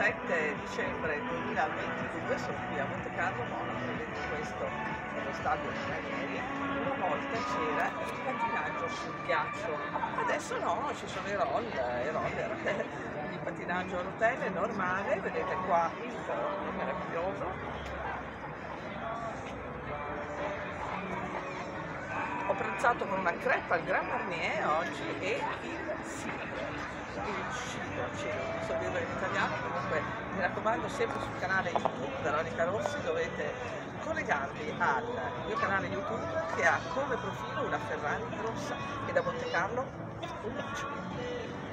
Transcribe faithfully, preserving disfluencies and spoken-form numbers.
sette dicembre duemilaventidue sono qui a Monte Carlo, Monaco, vedete questo è lo stadio di Ranieri. Una volta c'era il pattinaggio sul ghiaccio, adesso no, ci sono i roll, i roller, il pattinaggio a rotelle normale, vedete qua il forno meraviglioso. Ho pranzato con una crepa al Grand Marnier oggi e il cibo, il cibo, cibo, non so dirlo in italiano, comunque mi raccomando sempre sul canale YouTube Veronica Rossi dovete collegarvi al mio canale YouTube che ha come profilo una Ferrari rossa e da Monte Carlo un bacio.